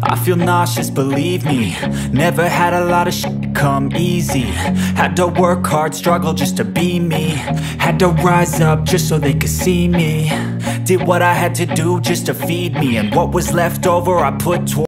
I feel nauseous, believe me. Never had a lot of shit come easy. Had to work hard, struggle just to be me. Had to rise up just so they could see me. Did what I had to do just to feed me, and what was left over I put towards